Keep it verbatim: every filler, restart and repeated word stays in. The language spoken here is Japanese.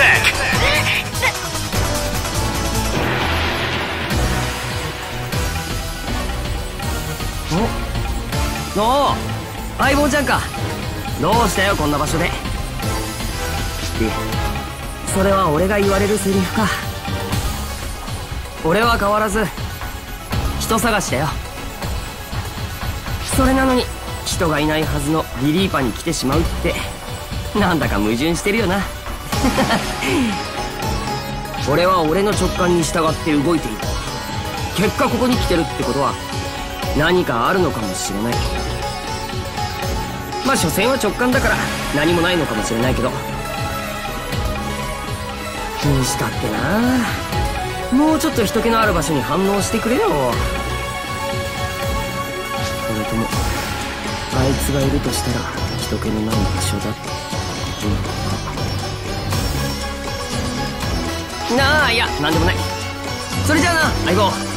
attack. おお、相棒ちゃんか。どうしたよこんな場所で。で、それは俺が言われるセリフか。俺は変わらず人探しだよ。それなのに人がいないはずのリリーパに来てしまうってなんだか矛盾してるよな。俺は俺の直感に従って動いている。結果ここに来てるってことは何かあるのかもしれない。まあ所詮は直感だから何もないのかもしれないけど、にしたってな、もうちょっと人気のある場所に反応してくれよ。それともあいつがいるとしたら人気のない場所だって、うん、なあ、いやなんでもない。それじゃあな相棒。